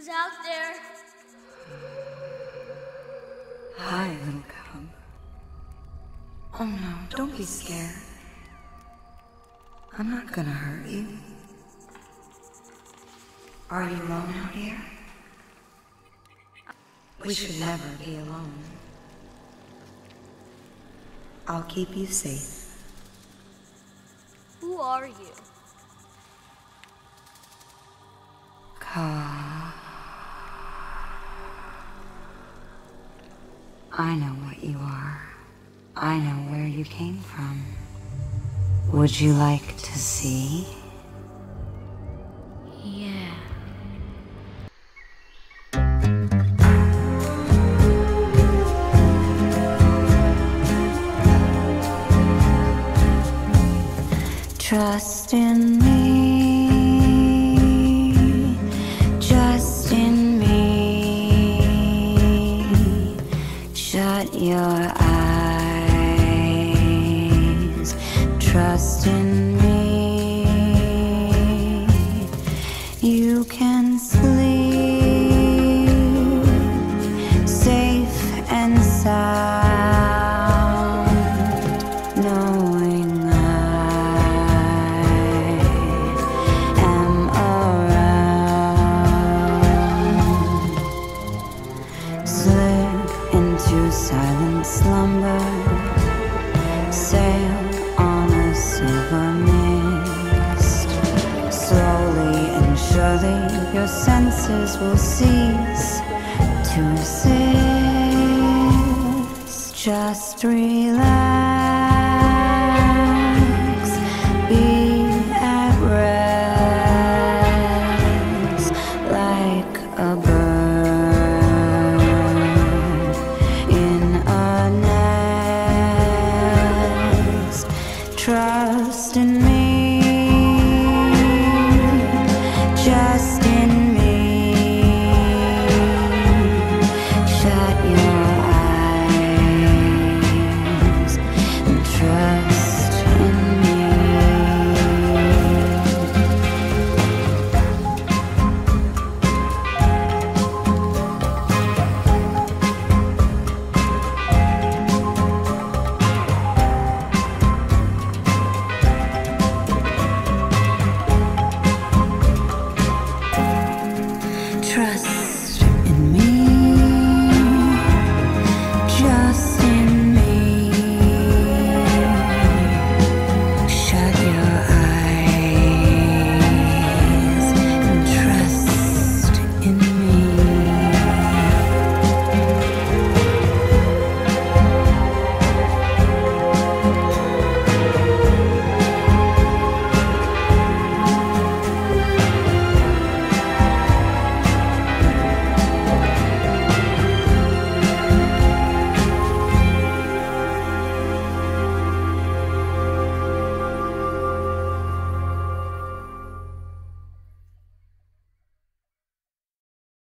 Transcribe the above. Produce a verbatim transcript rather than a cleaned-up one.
Who's out there? Hi, little cub. Oh no, don't be scared. I'm not gonna hurt you. Are you alone out here? We should never be alone. I'll keep you safe. Who are you? Kaa. I know what you are. I know where you came from. Would you like to see? Yeah. Trust in me, just in me. Shut your eyes, trust in me. You can sleep safe and sound, knowing silent slumber, sail on a silver mist. Slowly and surely your senses will cease to exist. Just relax, be at rest like a bird. Trust in me, just in me. Shut your eyes and trust in me. Trust